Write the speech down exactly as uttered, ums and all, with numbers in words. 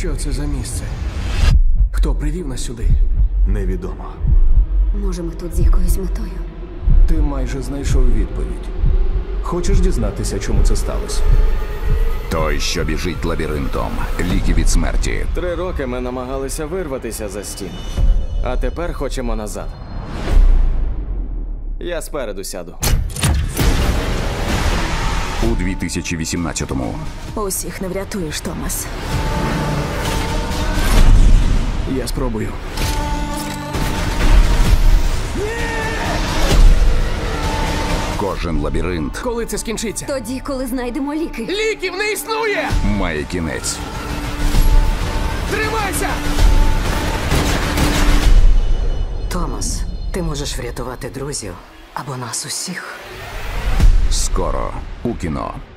Що це за місце? Хто привів нас сюди? Невідомо. Може, ми тут з якоюсь метою? Ти майже знайшов відповідь. Хочеш дізнатися, чому це сталося? Той, що біжить лабіринтом. Ліки від смерті. Три роки ми намагалися вирватися за стіну. А тепер хочемо назад. Я спереду сяду. У дві тисячі вісімнадцятому. Усіх не врятуєш, Томас. Я спробую. Кожен лабіринт Коли це скінчиться? Тоді, коли знайдемо ліки. Ліків не існує! має кінець. Тримайся! Томас, ти можеш врятувати друзів або нас усіх. Скоро у кіно.